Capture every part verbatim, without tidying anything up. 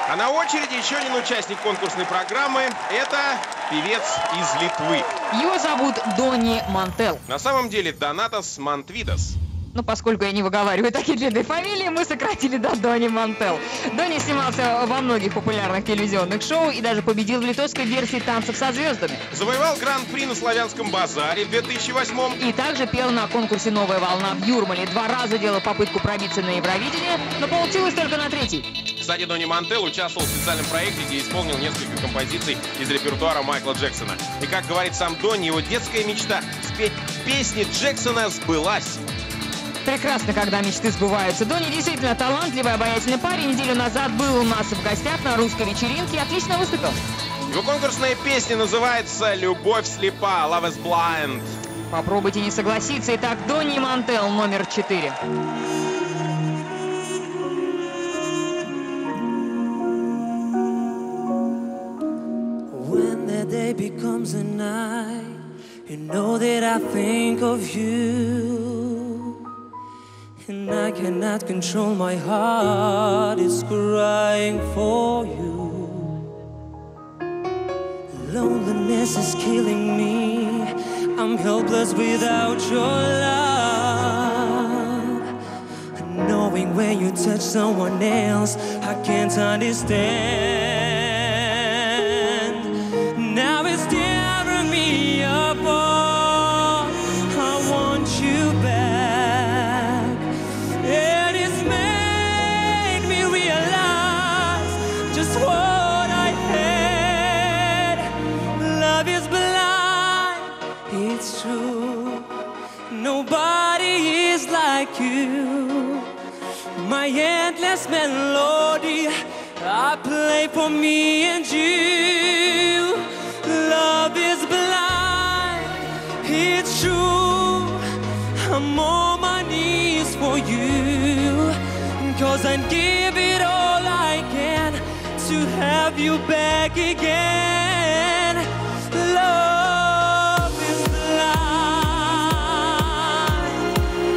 А на очереди еще один участник конкурсной программы. Это певец из Литвы. Его зовут Дони Мантел. На самом деле Донатас Мантвидас. Но поскольку я не выговариваю такие длинные фамилии, мы сократили до Дони Мантел. Дони снимался во многих популярных телевизионных шоу и даже победил в литовской версии «Танцев со звездами». Завоевал гран-при на Славянском базаре в две тысячи восьмом. И также пел на конкурсе «Новая волна» в Юрмале. Два раза делал попытку пробиться на Евровидение, но получилось только на третий. Кстати, Дони Мантел участвовал в специальном проекте, где исполнил несколько композиций из репертуара Майкла Джексона. И, как говорит сам Дони, его детская мечта спеть песни Джексона сбылась. Прекрасно, когда мечты сбываются. Дони действительно талантливый, обаятельный парень. Неделю назад был у нас в гостях на русской вечеринке и отлично выступил. Его конкурсная песня называется «Любовь слепа», «Love is blind». Попробуйте не согласиться. Итак, Дони Мантел номер четыре. When the day becomes a night, you know that I think of you. And I cannot control my heart, it's crying for you. Loneliness is killing me, I'm helpless without your love. And knowing when you touch someone else, I can't understand. Now it's tearing me apart, I want you back. Just what I had. Love is blind, it's true. Nobody is like you. My endless melody I play for me and you. Love is blind, it's true. I'm on my knees for you, 'cause I'd give it all I can to have you back again. Love is blind.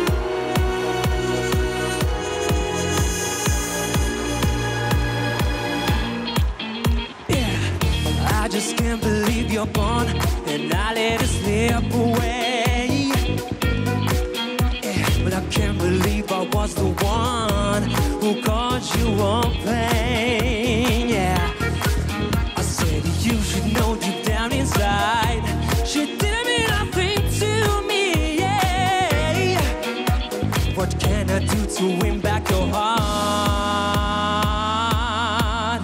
Yeah, I just can't believe you're gone, and I let it slip away. Yeah, but I can't believe I was the one who caused you all pain. Yeah, I said you should know deep down inside she didn't mean nothing to me. Yeah, what can I do to win back your heart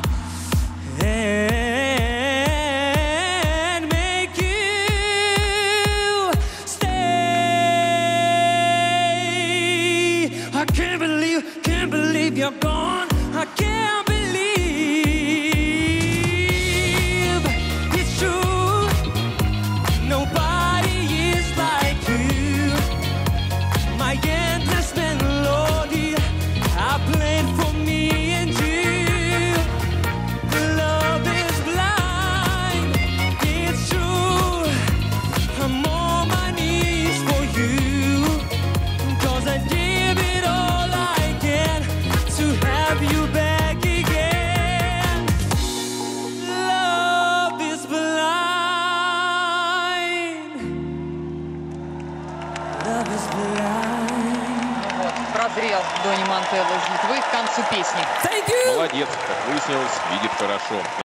and make you stay? I can't believe, can't believe you're gone. I can't believe it's true. Nobody is like you. My endless melody I played for me and you. Love is blind, it's true. I'm on my knees for you, 'cause I give it all I can to have you back again. Love is blind. Love is blind. Вот, прозрел Дони Мантел из Литвы к концу песни. Thank you. Молодец, как выяснилось, видит хорошо.